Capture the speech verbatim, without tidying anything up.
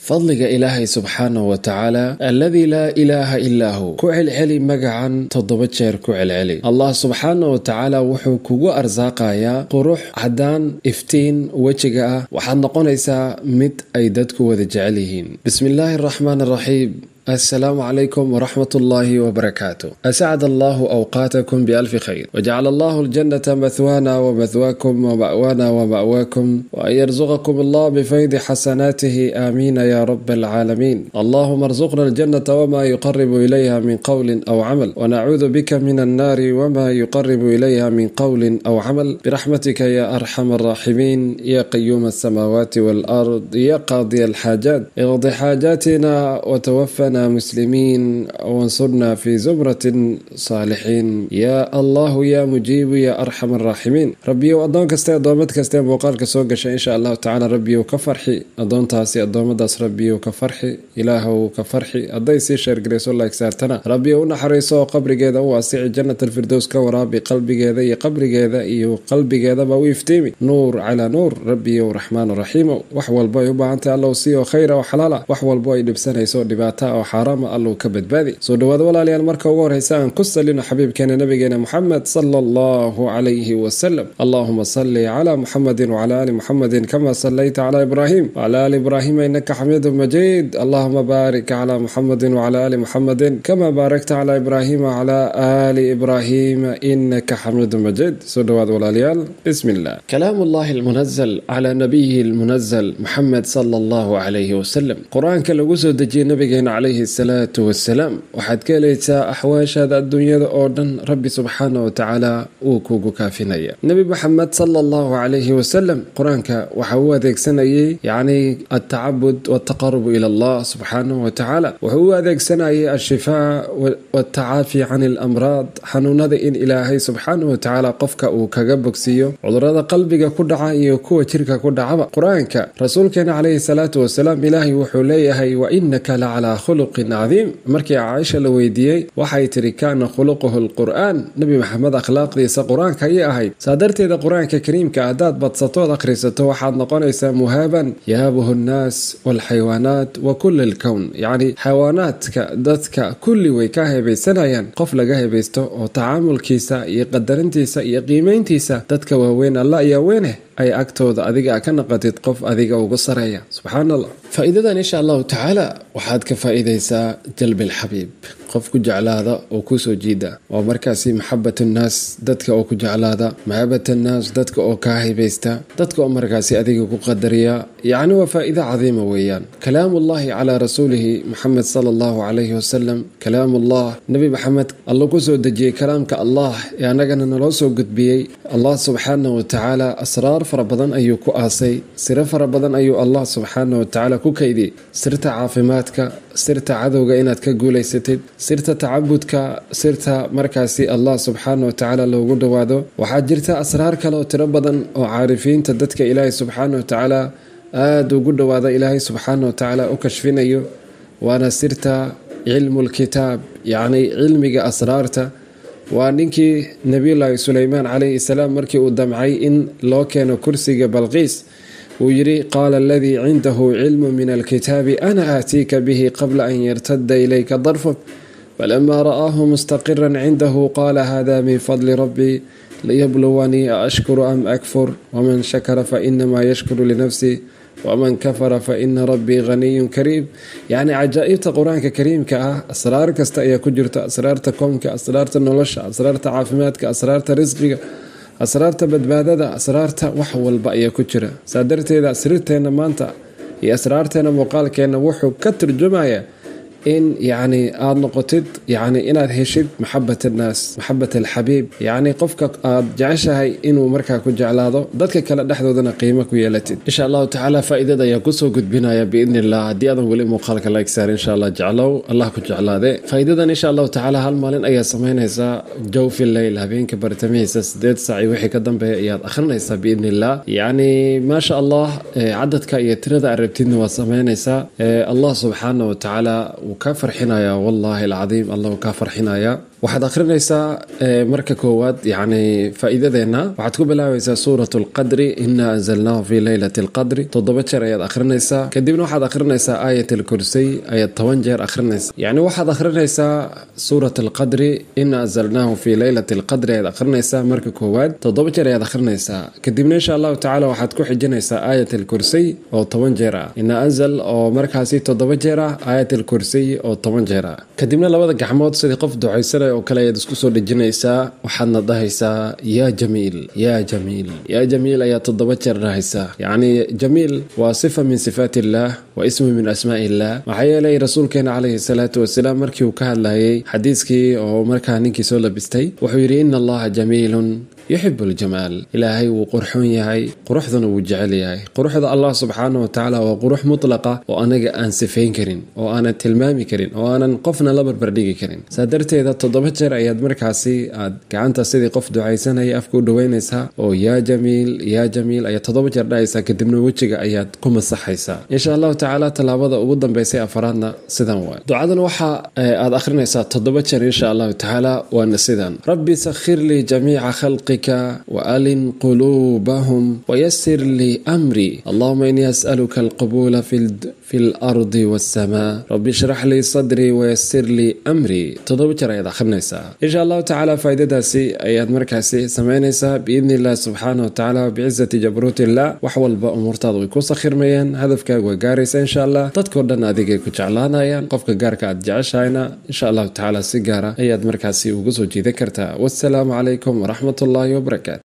فضلك إلهي سبحانه وتعالى الذي لا إله إلا هو كعل علي مقعا تضبجر كعل علي الله سبحانه وتعالى وحو كوغو أرزاقايا قروح عدان افتين وجهها وحن نقونيسا مد أيدتك وذجعليهين. بسم الله الرحمن الرحيم. السلام عليكم ورحمة الله وبركاته. أسعد الله أوقاتكم بألف خير، وجعل الله الجنة مثوانا ومثواكم ومأوانا ومأواكم، وأن يرزقكم الله بفيض حسناته آمين يا رب العالمين. اللهم ارزقنا الجنة وما يقرب إليها من قول أو عمل، ونعوذ بك من النار وما يقرب إليها من قول أو عمل، برحمتك يا أرحم الراحمين يا قيوم السماوات والأرض يا قاضي الحاجات. اقض حاجاتنا وتوفنا مسلمين وانصرنا في زمرة صالحين يا الله يا مجيب يا أرحم الراحمين. ربي وأدون كستي أدومت كستي موقال كسوقش إن شاء الله تعالى. ربي وكفرحي أدون تاسي أدوم داس ربي وكفرحي إله وكفرحي أدي سيشر جريس الله يكسارتنا. ربي ونحريسو قبر جيدا واسع جنة الفردوس كورابي قلبي جيدا قبر جيدا إيو قلبي جيدا بويفتيمي نور على نور. ربي ورحمن الرحيم وحول باي وبا أنت الله وسيو خير وحلالا وحول باي لبسنا يسور دباتا وحرام الله كبد بادي سو دواد ولا لي المركه وور هيسان كسلنا حبيب كان نبينا محمد صلى الله عليه وسلم. اللهم صل على محمد وعلى ال محمد كما صليت على ابراهيم وعلى ال ابراهيم انك حميد مجيد. اللهم بارك على محمد وعلى ال محمد كما باركت على ابراهيم وعلى ال ابراهيم انك حميد مجيد. سو دواد ولا لي بسم الله. كلام الله المنزل على نبيه المنزل محمد صلى الله عليه وسلم. قرآن كلو سو دجي نبينا عليه الصلاة والسلام waxaad ka helaysaa axwaashaada adduunyada oo dhan rabbi subxaanahu watacaala uu kugu kaafinaya. nebi maxamed sala allahu calayhi wasalam qur-aanka waxa uu adeegsanayay yacni altacabud waltaqarub ila allah subxaanahu watacaala. wuxuu u adeegsanayay alshifaa waltacaafi can alamraad, xanuunada in ilaahay subxaanahu watacaala qofka uu kaga bogsiiyo cudurada qalbiga ku dhaca iyo kuwa jirka ku dhacaba. qur-aanka rasuulkeena calayhi salaatu wasalaam ilaahay wuxuu leeyahay wa innaka la calaa khuluqin cadiim. markii Caaisha la weydiiyay waxay tiri kaana khuluquhu alqur'aan, nabi maxamed akhlaaqdiisa quraanka ay ahayd. saadarteeda quraanka kariimka hadaad badsato akhrisato waxaad noqonaysaa muhaaban yaabuhu an-naas wal xayawaanaat wa kull al-kawn. yani xayawaanaadka dadka kulli way ka hebaysanayaan qof laga hebaysto oo tacaamulkiisa iyo qadarintiisa iyo qiimeyntiisa dadka waaweyn Allah ayaa weene ay agtooda adiga ka naqatid qof adiga ugu sareeya. subhanallah. faa'iidadan insha Allah ta'ala waxaad ka faa'iideysaa jalbi al-habib, qof ku jeclaada oo ku soo jiida, oo markaasi maxabbatu naas dadka oo ku jeclaada, maxabbatu naas dadka oo ka haybaysta, dadka oo markaasi adiga ku qadariya. yani waa faa'iido cadiima weeyaan. kalaamullahi ala rasuulihi Muhammad sallallahu alayhi wasallam. kalaamullah nabi Muhammad Allah ku soo dejiyay kalaamka Allah ee anagana naloo soo gudbiyay. Allah subhanahu wa ta'ala asraar fara badan ayuu ku aasay, sir fara badan ayuu Allah subhanahu wa ta'ala ku kaydiyay. sirta caafimaadka, sirta cadowga inaad ka guulaysatid, sirta tacabudka, sirta markaasi Allah subhanahu wa ta'ala loogu dhawaado. waxaa jirta asraar kale oo tiro badan oo caarifiinta dadka ilaahay subhanahu wa ta'ala aad ugu dhawaada ilaahay subhanahu wa ta'ala u kashfinayo, waana sirta cilmul kitaab, yani cilmiga asraarta. waa ninkii nabiyullaahi Suleymaan calayhi salaam markii uu damcay in loo keeno kursiga Balqiis ويري قال الذي عنده علم من الكتاب أنا آتيك به قبل أن يرتد إليك ضرفك فلما رآه مستقرا عنده قال هذا من فضل ربي ليبلوني أشكر أم أكفر ومن شكر فإنما يشكر لنفسه ومن كفر فإن ربي غني كريم. يعني عجائب القرآن الكريم كأه أسرار كستأيا كجرت، أسرار تكون كأسرار النلش، أسرار عافمات كأسرار رزقك، asraarta badbaadada, asraarta wax walba ayaa ku jira. saadarteeda asraarteena maanta iyo asraarteena muuqaalkeena wuxuu ka turjumaya in yani aad noqotid yani inaad heshid maxabbata naas, maxabbata alxabiib, yani qofka aad jeceshahay inuu markaa ku jeclaado, dadka kale dhexdoodana qiimo ku yeelatid. insha Allah ta'ala faa'iidada ayaa ku soo gudbinaya biidni Allah. haddii aadan weli muuqaalka like saar insha Allah jeclow Allah ku jeclaade. faa'iidadan insha Allah ta'ala hal maalin ayaa samaynaysaa jawfi layl, habeenka bartamihiisa sideed saac wixii ka dambeeya ayaad akhrinaysaa biidni Allah. yani ma sha Allah cadadka iyo tirada arabtidna waa samaynaysaa. Allah subhanahu wa ta'ala ka farxinaya wallahi alcadiim. Allah ka farxinaya waxaad akhrinaysaa marka koowaad yani faa'iidadeena waxaad ku bilaabaysaa suuratu alqadri inna anzalnaahu fi laylati alqadri toddoba jeer ayaad akhrinaysaa kadibna waxaad akhrinaysaa aayat alkursiy ayaad toban jeer akhrinaysaa yani waxaad akhrinaysaa suurat alqadri inna anzalnaahu fi laylati alqadri ayaad akhrinaysaa marka koowaad toddoba jeer ayaad akhrinaysaa kadibna insha allahu tacaala waxaad ku xijinaysaa aayat alkursiy oo toban jeer ah inna anzal oo markaasi toddoba jeer ah aayat alkursiy oo toban jeer ah kadibna labada gacmood sidii qof ducaysanay oo kale ayaad isku soo dhejinaysaa waxaadna dhahaysaa yaa jamiil yaa jamiil yaa jamiil ayaa toddoba jeer dhahaysaa yacni jamiil waa sifa min sifaat illaah wa ismu min asmaa'i illaah maxaa yeelay rasuulkeena calayhi salaatu wasalaam markii uu ka hadlayay xadiiskii oo markaa ninkii soo labistay wuxuu yidhi ina allaha jamiilun yuxibu aljamaal ilaahay wuu qurxoon yahay quruxduna wuu jecel yahay quruxda allah subxaana wa tacaala waa qurux mutlaqa oo anaga aan sifayn karin oo aanan tilmaami karin oo aanan qofna la barbardhigi karin saa darteeda toddoba jeer ayaad markaasi aad gacanta sidii qof ducaysanaya afka u dhoweynaysaa oo yaa jamiil yaa jamiil ayaad toddoba jeer dhahaysaa kadibna wejiga ayaad ku masaxaysaa insha allahu tacaala tallaabada ugu dambeysay afaraadna sidan waay ducadan waxa aad akhrinaysaa toddoba jeer insha allahu tacaala waana sidan rabbi sakhir lii jamiica khalqi وألن قلوبهم ويسر لي أمري اللهم إني أسألك القبول في في الأرض والسماء رب اشرح لي صدري ويسر لي أمري تضبط رأي خمسة إن شاء الله تعالى فائدة داسي أياد مركزي سمعنيسا بإذن الله سبحانه وتعالى بعزة جبروت الله وحول بأمور تضوي كوسا خير ميان هدفك وقاريس إن شاء الله تذكر لنا ذيك كجعلانا يان قفك قارك أتجعش هاينا إن شاء الله تعالى سيجارة أياد مركزي وقصو جي ذكرتها والسلام عليكم ورحمة الله وبركاته.